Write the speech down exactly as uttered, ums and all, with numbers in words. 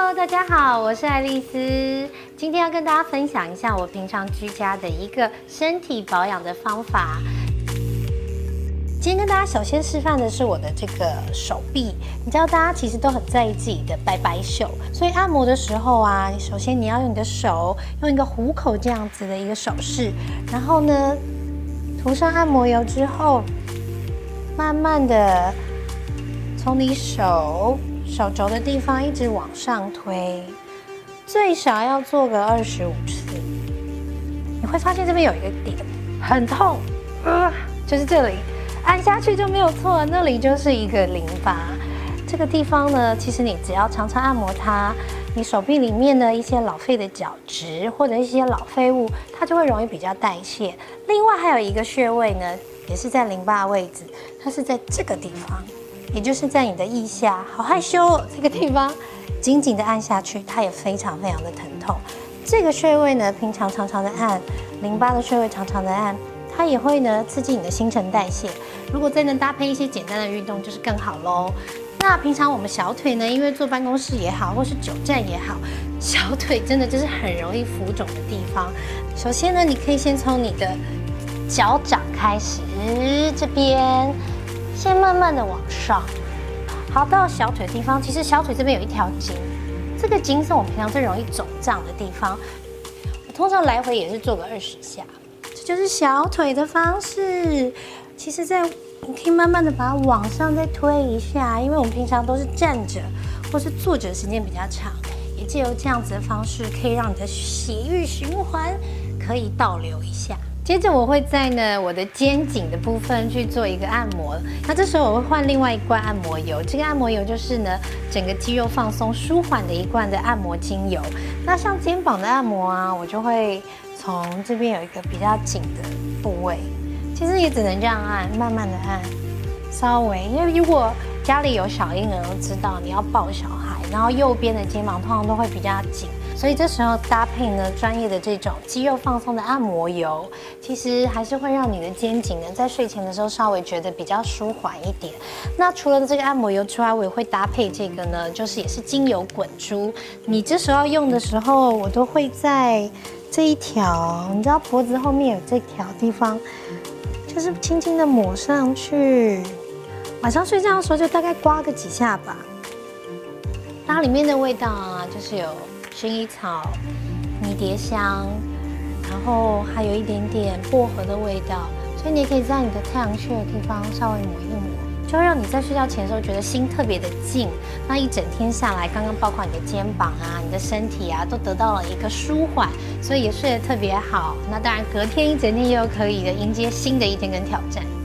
Hello， 大家好，我是爱丽丝。今天要跟大家分享一下我平常居家的一个身体保养的方法。今天跟大家首先示范的是我的这个手臂。你知道大家其实都很在意自己的白白袖，所以按摩的时候啊，首先你要用你的手，用一个虎口这样子的一个手势，然后呢，涂上按摩油之后，慢慢的从你手。 手肘的地方一直往上推，最少要做个二十五次。你会发现这边有一个点很痛，呃，就是这里，按下去就没有错，那里就是一个淋巴。这个地方呢，其实你只要常常按摩它，你手臂里面的一些老废的角质或者一些老废物，它就会容易比较代谢。另外还有一个穴位呢，也是在淋巴位置，它是在这个地方。 也就是在你的腋下，好害羞哦，这个地方紧紧的按下去，它也非常非常的疼痛。这个穴位呢，平常常常的按，淋巴的穴位常常的按，它也会呢刺激你的新陈代谢。如果再能搭配一些简单的运动，就是更好喽。那平常我们小腿呢，因为坐办公室也好，或是久站也好，小腿真的就是很容易浮肿的地方。首先呢，你可以先从你的脚掌开始，这边。 先慢慢的往上，好，到小腿的地方，其实小腿这边有一条筋，这个筋是我们平常最容易肿胀的地方。我通常来回也是做个二十下，这就是小腿的方式。其实在，你可以慢慢的把它往上再推一下，因为我们平常都是站着或是坐着的时间比较长，也借由这样子的方式，可以让你的血液循环可以倒流一下。 接着我会在呢我的肩颈的部分去做一个按摩，那这时候我会换另外一罐按摩油，这个按摩油就是呢整个肌肉放松舒缓的一罐的按摩精油。那像肩膀的按摩啊，我就会从这边有一个比较紧的部位，其实也只能这样按，慢慢的按，稍微，因为如果家里有小婴儿都知道你要抱小孩，然后右边的肩膀通常都会比较紧。 所以这时候搭配呢专业的这种肌肉放松的按摩油，其实还是会让你的肩颈呢在睡前的时候稍微觉得比较舒缓一点。那除了这个按摩油之外，我也会搭配这个呢，就是也是精油滚珠。你这时候用的时候，我都会在这一条，你知道脖子后面有这条地方，就是轻轻的抹上去。晚上睡觉的时候就大概刮个几下吧。它里面的味道啊，就是有。 薰衣草、迷迭香，然后还有一点点薄荷的味道，所以你也可以在你的太阳穴的地方稍微抹一抹，就会让你在睡觉前的时候觉得心特别的静。那一整天下来，刚刚包括你的肩膀啊、你的身体啊，都得到了一个舒缓，所以也睡得特别好。那当然，隔天一整天又可以的迎接新的一天跟挑战。